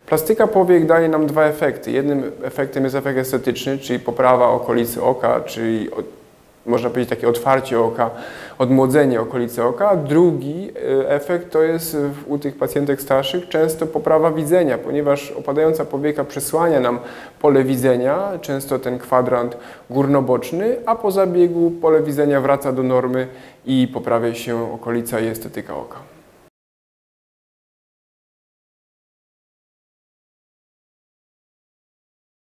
Plastyka powiek daje nam dwa efekty. Jednym efektem jest efekt estetyczny, czyli poprawa okolicy oka, czyli można powiedzieć takie otwarcie oka, odmłodzenie okolicy oka. Drugi efekt to jest u tych pacjentek starszych często poprawa widzenia, ponieważ opadająca powieka przysłania nam pole widzenia, często ten kwadrant górnoboczny, a po zabiegu pole widzenia wraca do normy i poprawia się okolica i estetyka oka.